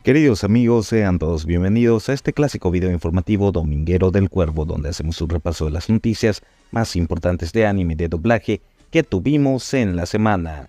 Queridos amigos, sean todos bienvenidos a este clásico video informativo dominguero del Cuervo, donde hacemos un repaso de las noticias más importantes de anime y de doblaje que tuvimos en la semana.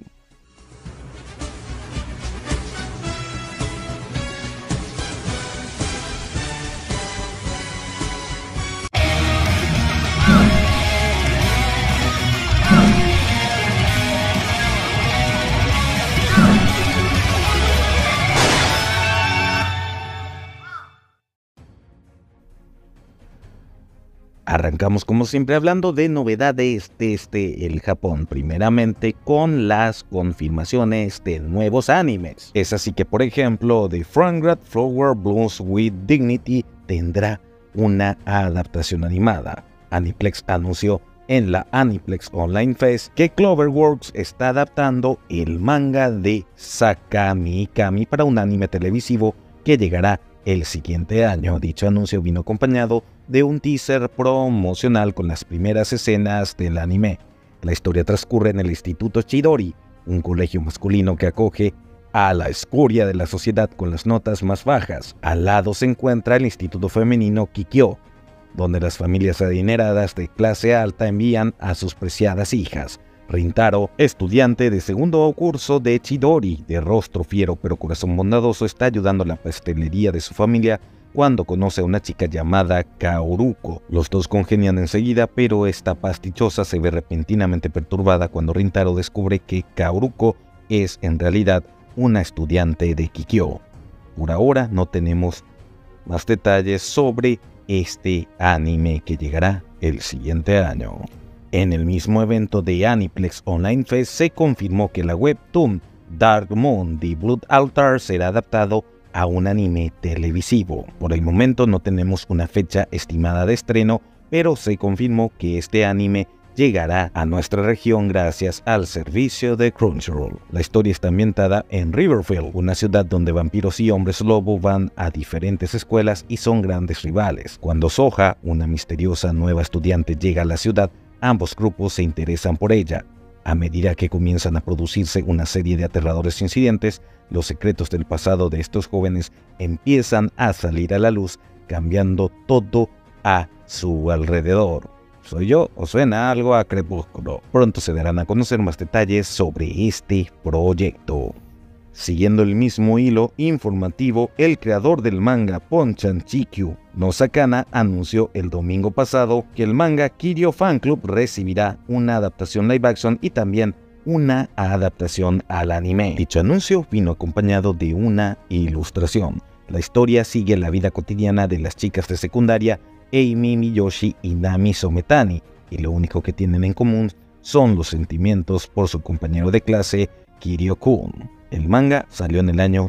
Arrancamos como siempre hablando de novedades desde el Japón, primeramente con las confirmaciones de nuevos animes. Es así que, por ejemplo, The Fragrant Flower Blooms with Dignity tendrá una adaptación animada. Aniplex anunció en la Aniplex Online Fest que Cloverworks está adaptando el manga de Sakami Kami para un anime televisivo que llegará el siguiente año. Dicho anuncio vino acompañado de un teaser promocional con las primeras escenas del anime. La historia transcurre en el Instituto Chidori, un colegio masculino que acoge a la escoria de la sociedad con las notas más bajas. Al lado se encuentra el Instituto Femenino Kikyo, donde las familias adineradas de clase alta envían a sus preciadas hijas. Rintaro, estudiante de segundo curso de Chidori, de rostro fiero pero corazón bondadoso, está ayudando a la pastelería de su familia cuando conoce a una chica llamada Kaoruko. Los dos congenian enseguida, pero esta pastichosa se ve repentinamente perturbada cuando Rintaro descubre que Kaoruko es en realidad una estudiante de Kikyo. Por ahora no tenemos más detalles sobre este anime que llegará el siguiente año. En el mismo evento de Aniplex Online Fest se confirmó que la webtoon Dark Moon The Blood Altar será adaptado a un anime televisivo. Por el momento no tenemos una fecha estimada de estreno, pero se confirmó que este anime llegará a nuestra región gracias al servicio de Crunchyroll. La historia está ambientada en Riverfield, una ciudad donde vampiros y hombres lobo van a diferentes escuelas y son grandes rivales. Cuando Soha, una misteriosa nueva estudiante, llega a la ciudad, ambos grupos se interesan por ella. A medida que comienzan a producirse una serie de aterradores incidentes, los secretos del pasado de estos jóvenes empiezan a salir a la luz, cambiando todo a su alrededor. ¿Soy yo o suena algo a Crepúsculo? Pronto se darán a conocer más detalles sobre este proyecto. Siguiendo el mismo hilo informativo, el creador del manga Ponchan Chikyu no Sakana anunció el domingo pasado que el manga Kiryu Fan Club recibirá una adaptación live action y también una adaptación al anime. Dicho anuncio vino acompañado de una ilustración. La historia sigue la vida cotidiana de las chicas de secundaria Eimi Miyoshi y Nami Sometani, y lo único que tienen en común son los sentimientos por su compañero de clase Kiryu-kun. El manga salió en el año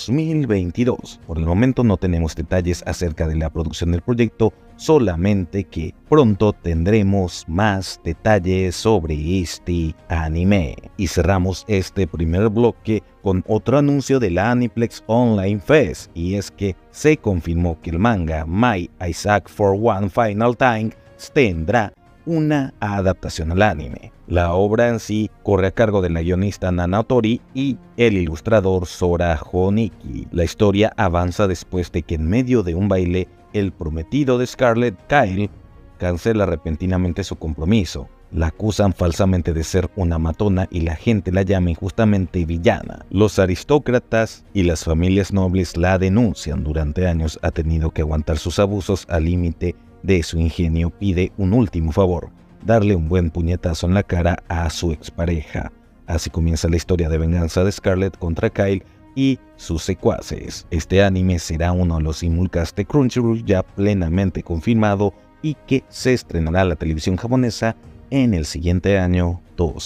2022. Por el momento no tenemos detalles acerca de la producción del proyecto, solamente que pronto tendremos más detalles sobre este anime. Y cerramos este primer bloque con otro anuncio de la Aniplex Online Fest, y es que se confirmó que el manga My Isaac for One Final Time tendrá una adaptación al anime. La obra en sí corre a cargo de la guionista Nana Otori y el ilustrador Sora Honiki. La historia avanza después de que en medio de un baile, el prometido de Scarlet, Kyle, cancela repentinamente su compromiso. La acusan falsamente de ser una matona y la gente la llama injustamente villana. Los aristócratas y las familias nobles la denuncian. Durante años ha tenido que aguantar sus abusos al límite de su ingenio. Pide un último favor: darle un buen puñetazo en la cara a su expareja. Así comienza la historia de venganza de Scarlet contra Kyle y sus secuaces. Este anime será uno de los simulcasts de Crunchyroll ya plenamente confirmado y que se estrenará en la televisión japonesa en el siguiente año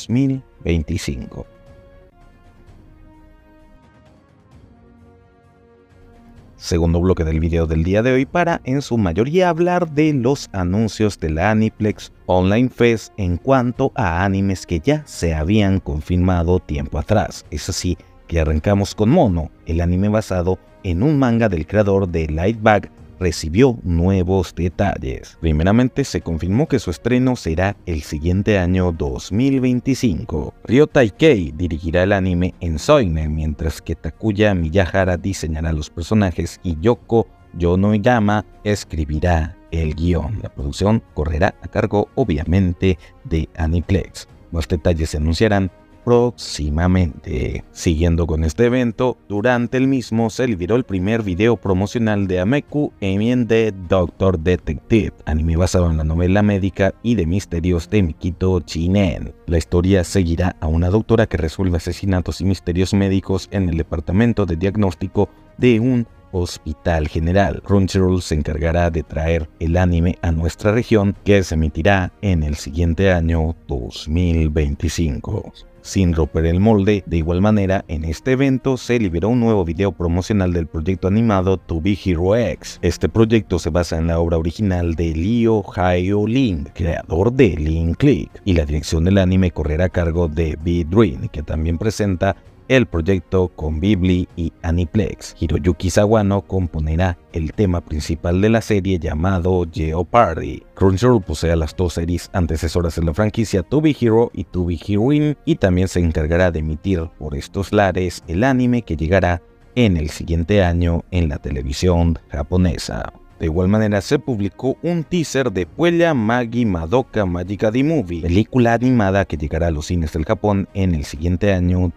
2025. Segundo bloque del video del día de hoy para en su mayoría hablar de los anuncios de la Aniplex Online Fest en cuanto a animes que ya se habían confirmado tiempo atrás. Es así que arrancamos con Mono, el anime basado en un manga del creador de Lightbag recibió nuevos detalles. Primeramente, se confirmó que su estreno será el siguiente año 2025. Ryota Ikei dirigirá el anime en Soine, mientras que Takuya Miyahara diseñará los personajes y Yoko Yonoyama escribirá el guión. La producción correrá a cargo, obviamente, de Aniplex. Más detalles se anunciarán próximamente. Siguiendo con este evento, durante el mismo se liberó el primer video promocional de Ameku Emien de Doctor Detective, anime basado en la novela médica y de misterios de Mikito Chinen. La historia seguirá a una doctora que resuelve asesinatos y misterios médicos en el departamento de diagnóstico de un hospital general. Crunchyroll se encargará de traer el anime a nuestra región, que se emitirá en el siguiente año 2025. Sin romper el molde, de igual manera, en este evento se liberó un nuevo video promocional del proyecto animado To Be Hero X. Este proyecto se basa en la obra original de Ryo Hayo Ling, creador de Link Click, y la dirección del anime correrá a cargo de B-Dream, que también presenta el proyecto con Ghibli y Aniplex. Hiroyuki Sawano componerá el tema principal de la serie llamado Jeopardy. Crunchyroll posee las dos series antecesoras de la franquicia, To Be Hero y To Be Heroine, y también se encargará de emitir por estos lares el anime que llegará en el siguiente año en la televisión japonesa. De igual manera, se publicó un teaser de Puella Magi Madoka Magica the Movie, película animada que llegará a los cines del Japón en el siguiente año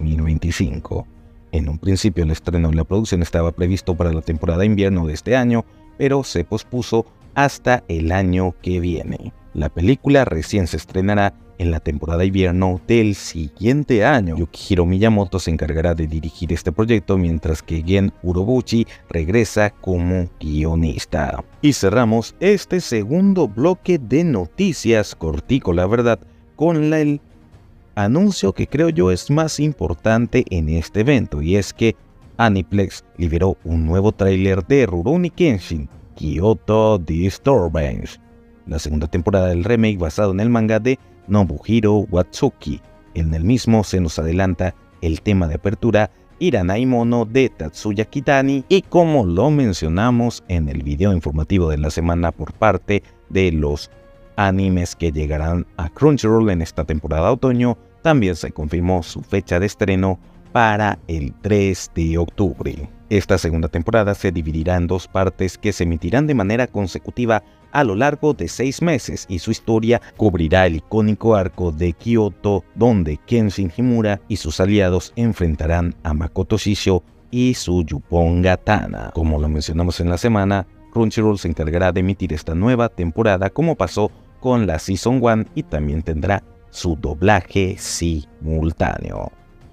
2025. En un principio, el estreno de la producción estaba previsto para la temporada de invierno de este año, pero se pospuso hasta el año que viene. La película recién se estrenará en la temporada de invierno del siguiente año. Yukihiro Miyamoto se encargará de dirigir este proyecto, mientras que Gen Urobuchi regresa como guionista. Y cerramos este segundo bloque de noticias, cortico la verdad, con el anuncio que creo yo es más importante en este evento, y es que Aniplex liberó un nuevo tráiler de Rurouni Kenshin Kyoto Disturbance, la segunda temporada del remake basado en el manga de Nobuhiro Watsuki. En el mismo se nos adelanta el tema de apertura Iranai Mono de Tatsuya Kitani, y como lo mencionamos en el video informativo de la semana por parte de los animes que llegarán a Crunchyroll en esta temporada de otoño, también se confirmó su fecha de estreno para el 3 de octubre. Esta segunda temporada se dividirá en dos partes que se emitirán de manera consecutiva a lo largo de 6 meses, y su historia cubrirá el icónico arco de Kyoto, donde Kenshin Himura y sus aliados enfrentarán a Makoto Shisho y su Yupon Gatana. Como lo mencionamos en la semana, Crunchyroll se encargará de emitir esta nueva temporada como pasó con la Season 1, y también tendrá su doblaje simultáneo.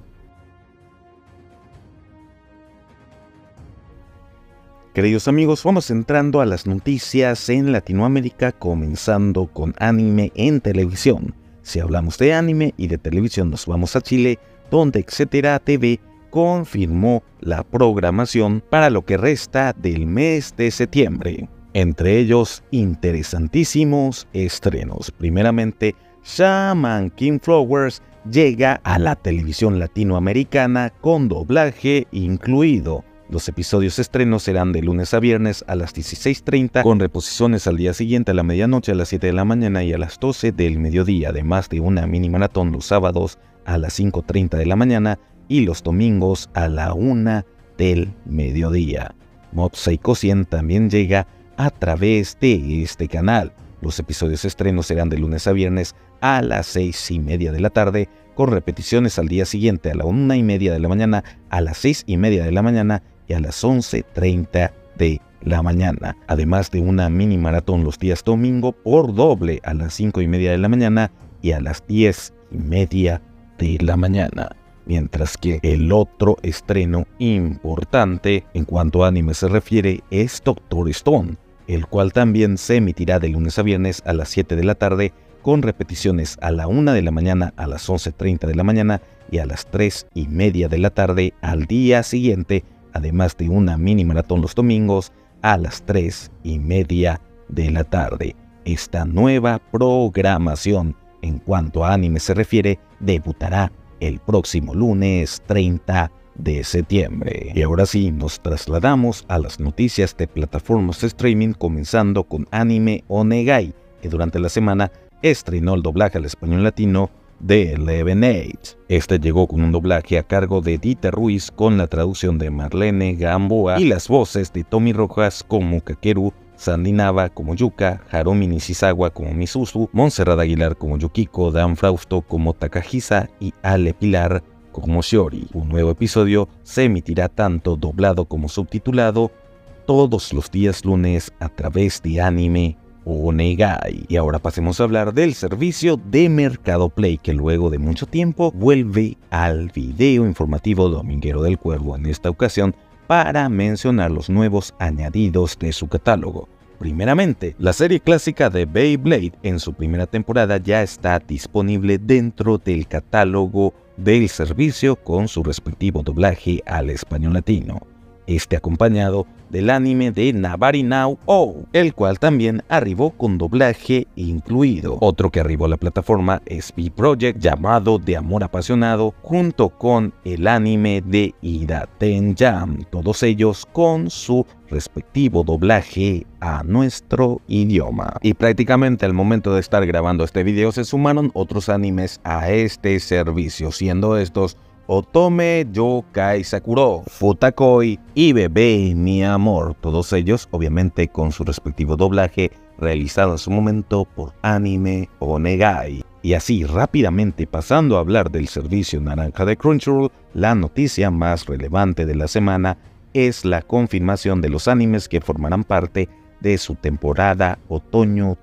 Queridos amigos, vamos entrando a las noticias en Latinoamérica, comenzando con anime en televisión. Si hablamos de anime y de televisión, nos vamos a Chile, donde Etcétera TV confirmó la programación para lo que resta del mes de septiembre. Entre ellos, interesantísimos estrenos. Primeramente, Shaman King Flowers llega a la televisión latinoamericana con doblaje incluido. Los episodios estrenos serán de lunes a viernes a las 16:30, con reposiciones al día siguiente a la medianoche, a las 7 de la mañana y a las 12 del mediodía, además de una mini maratón los sábados a las 5:30 de la mañana y los domingos a la 1 del mediodía. Mob Psycho 100 también llega a través de este canal. Los episodios estrenos serán de lunes a viernes a las 6:30 de la tarde, con repeticiones al día siguiente a la 1:30 de la mañana, a las 6:30 de la mañana y a las 11:30 de la mañana, además de una mini maratón los días domingo por doble a las 5:30 de la mañana y a las 10:30 de la mañana. Mientras que el otro estreno importante en cuanto a anime se refiere es Doctor Stone, el cual también se emitirá de lunes a viernes a las 7 de la tarde, con repeticiones a la 1 de la mañana, a las 11:30 de la mañana y a las 3:30 de la tarde al día siguiente, además de una mini maratón los domingos a las 3:30 de la tarde. Esta nueva programación en cuanto a anime se refiere debutará el próximo lunes 30 de septiembre. Y ahora sí, nos trasladamos a las noticias de plataformas de streaming, comenzando con Anime Onegai, que durante la semana estrenó el doblaje al español latino de Eleven Age. Este llegó con un doblaje a cargo de Dieter Ruiz, con la traducción de Marlene Gamboa y las voces de Tommy Rojas como Kakeru, Sandy Nava como Yuka, Harumi Nishizawa como Misuzu, Montserrat Aguilar como Yukiko, Dan Frausto como Takahisa y Ale Pilar como Shiori. Un nuevo episodio se emitirá tanto doblado como subtitulado todos los días lunes a través de Anime Onegai. Y ahora pasemos a hablar del servicio de Mercado Play, que luego de mucho tiempo vuelve al video informativo dominguero del Cuervo, en esta ocasión para mencionar los nuevos añadidos de su catálogo. Primeramente, la serie clásica de Beyblade en su primera temporada ya está disponible dentro del catálogo del servicio con su respectivo doblaje al español latino. Este acompañado del anime de Nabari Now Oh, el cual también arribó con doblaje incluido. Otro que arribó a la plataforma es B-Project, llamado De Amor Apasionado, junto con el anime de Iraten Jam, todos ellos con su respectivo doblaje a nuestro idioma. Y prácticamente al momento de estar grabando este video se sumaron otros animes a este servicio, siendo estos Otome Yokai Sakuro, Futakoi y Bebé Mi Amor, todos ellos obviamente con su respectivo doblaje realizado en su momento por Anime Onegai. Y así rápidamente pasando a hablar del servicio naranja de Crunchyroll, la noticia más relevante de la semana es la confirmación de los animes que formarán parte de su temporada otoño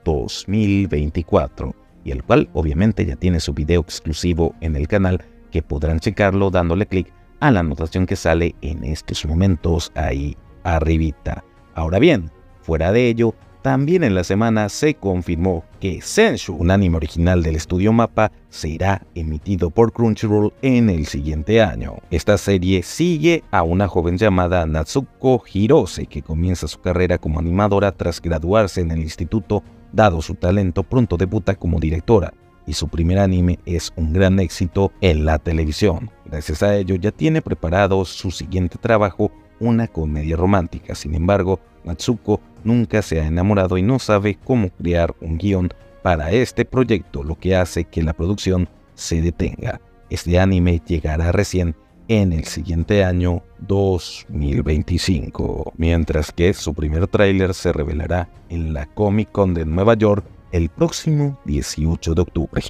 2024, y el cual obviamente ya tiene su video exclusivo en el canal, que podrán checarlo dándole clic a la anotación que sale en estos momentos ahí arribita. Ahora bien, fuera de ello, también en la semana se confirmó que Senshu, un anime original del estudio Mappa, será emitido por Crunchyroll en el siguiente año. Esta serie sigue a una joven llamada Natsuko Hirose, que comienza su carrera como animadora tras graduarse en el instituto. Dado su talento, pronto debuta como directora, y su primer anime es un gran éxito en la televisión. Gracias a ello ya tiene preparado su siguiente trabajo, una comedia romántica. Sin embargo, Natsuko nunca se ha enamorado y no sabe cómo crear un guión para este proyecto, lo que hace que la producción se detenga. Este anime llegará recién en el siguiente año 2025, mientras que su primer tráiler se revelará en la Comic Con de Nueva York el próximo 18 de octubre.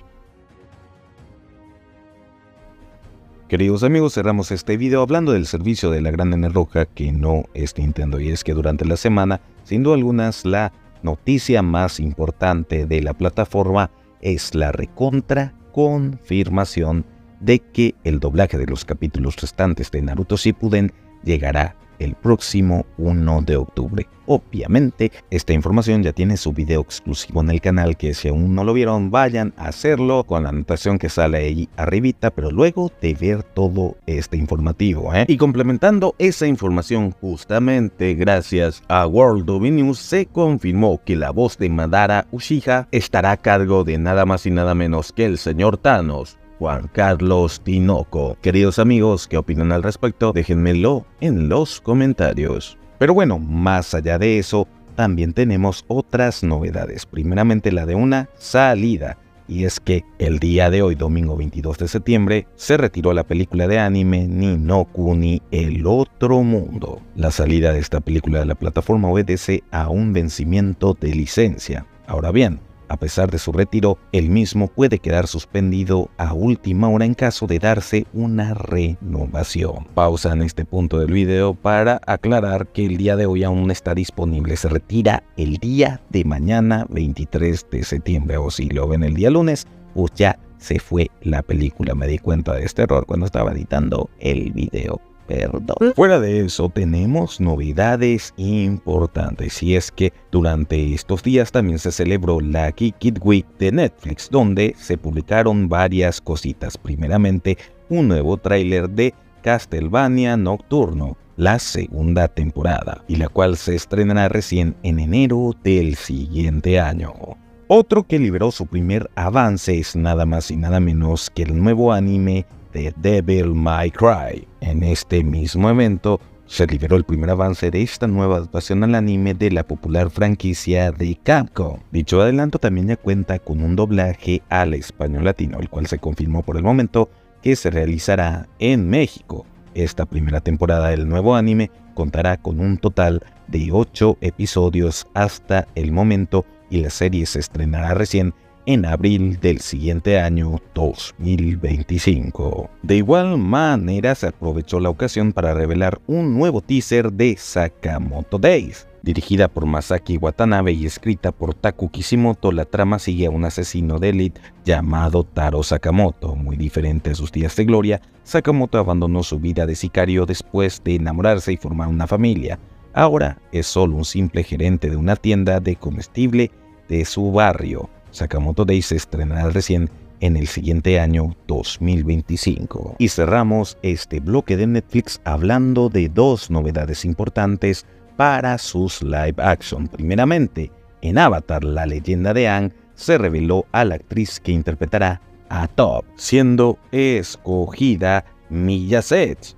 Queridos amigos, cerramos este video hablando del servicio de la gran N roja, que no es Nintendo, y es que durante la semana, sin duda alguna, la noticia más importante de la plataforma es la recontra confirmación de que el doblaje de los capítulos restantes de Naruto Shippuden llegará el próximo 1 de octubre. Obviamente, esta información ya tiene su video exclusivo en el canal, que si aún no lo vieron, vayan a hacerlo con la anotación que sale ahí arribita, pero luego de ver todo este informativo, Y complementando esa información, justamente gracias a World of News, se confirmó que la voz de Madara Uchiha estará a cargo de nada más y nada menos que el señor Thanos, Juan Carlos Tinoco. Queridos amigos, ¿qué opinan al respecto? Déjenmelo en los comentarios. Pero bueno, más allá de eso, también tenemos otras novedades. Primeramente la de una salida, y es que el día de hoy, domingo 22 de septiembre, se retiró la película de anime Ni no Kuni El Otro Mundo. La salida de esta película de la plataforma obedece a un vencimiento de licencia. Ahora bien, a pesar de su retiro, el mismo puede quedar suspendido a última hora en caso de darse una renovación. Pausa en este punto del video para aclarar que el día de hoy aún está disponible. Se retira el día de mañana 23 de septiembre, o si lo ven el día lunes, pues ya se fue la película. Me di cuenta de este error cuando estaba editando el video. Perdón. Fuera de eso, tenemos novedades importantes, y es que durante estos días también se celebró la Geek Week de Netflix, donde se publicaron varias cositas. Primeramente, un nuevo tráiler de Castlevania Nocturno, la segunda temporada, y la cual se estrenará recién en enero del siguiente año. Otro que liberó su primer avance es nada más y nada menos que el nuevo anime The Devil May Cry. En este mismo evento se liberó el primer avance de esta nueva adaptación al anime de la popular franquicia de Capcom. Dicho adelanto también ya cuenta con un doblaje al español latino, el cual se confirmó por el momento que se realizará en México. Esta primera temporada del nuevo anime contará con un total de 8 episodios hasta el momento y la serie se estrenará recién en abril del siguiente año 2025. De igual manera se aprovechó la ocasión para revelar un nuevo teaser de Sakamoto Days. Dirigida por Masaki Watanabe y escrita por Taku Kishimoto, la trama sigue a un asesino de élite llamado Taro Sakamoto. Muy diferente a sus días de gloria, Sakamoto abandonó su vida de sicario después de enamorarse y formar una familia. Ahora es solo un simple gerente de una tienda de comestible de su barrio. Sakamoto Days se estrenará recién en el siguiente año 2025. Y cerramos este bloque de Netflix hablando de dos novedades importantes para sus live action. Primeramente, en Avatar, la leyenda de Aang, se reveló a la actriz que interpretará a Toph, siendo escogida Milla Seth,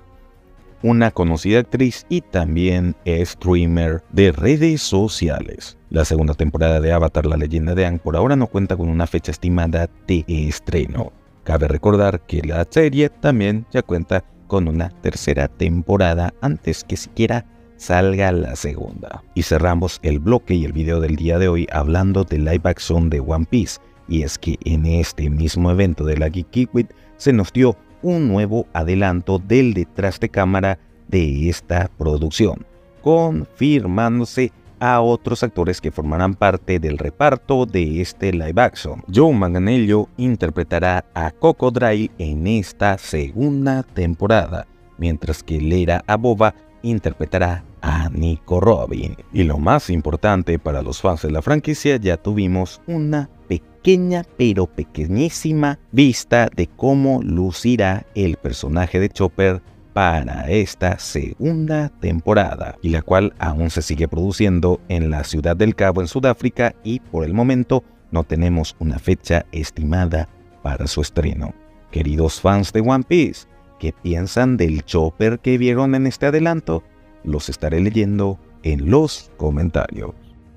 una conocida actriz y también streamer de redes sociales. La segunda temporada de Avatar, la leyenda de Aang, por ahora no cuenta con una fecha estimada de estreno. Cabe recordar que la serie también ya cuenta con una tercera temporada antes que siquiera salga la segunda. Y cerramos el bloque y el video del día de hoy hablando de live action de One Piece. Y es que en este mismo evento de la Geek Week se nos dio un nuevo adelanto del detrás de cámara de esta producción, confirmándose a otros actores que formarán parte del reparto de este live action. Joe Manganiello interpretará a Crocodile en esta segunda temporada, mientras que Lera Aboba interpretará a Nico Robin. Y lo más importante para los fans de la franquicia, ya tuvimos una pequeña pero pequeñísima vista de cómo lucirá el personaje de Chopper para esta segunda temporada, y la cual aún se sigue produciendo en la Ciudad del Cabo en Sudáfrica y por el momento no tenemos una fecha estimada para su estreno. Queridos fans de One Piece, ¿qué piensan del Chopper que vieron en este adelanto? Los estaré leyendo en los comentarios.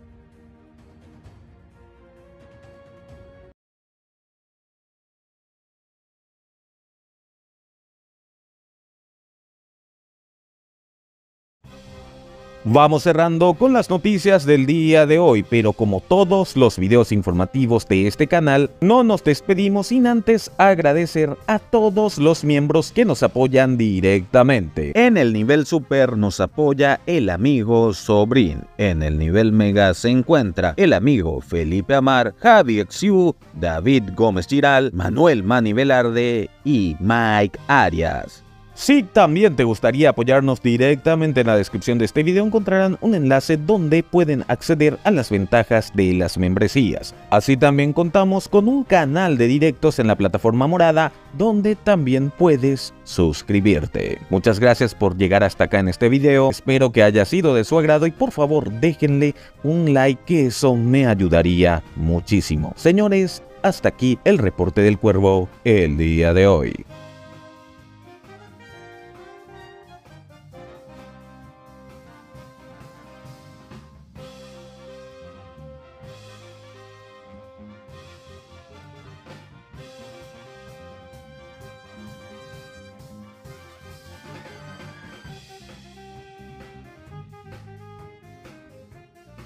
Vamos cerrando con las noticias del día de hoy, pero como todos los videos informativos de este canal, no nos despedimos sin antes agradecer a todos los miembros que nos apoyan directamente. En el nivel Super nos apoya el amigo Sobrin. En el nivel Mega se encuentra el amigo Felipe Amar, Javi Xiu, David Gómez Giral, Manuel Mani Velarde y Mike Arias. Si también te gustaría apoyarnos directamente, en la descripción de este video encontrarán un enlace donde pueden acceder a las ventajas de las membresías. Así también contamos con un canal de directos en la plataforma morada donde también puedes suscribirte. Muchas gracias por llegar hasta acá en este video, espero que haya sido de su agrado y por favor déjenle un like, que eso me ayudaría muchísimo. Señores, hasta aquí el reporte del Cuervo el día de hoy.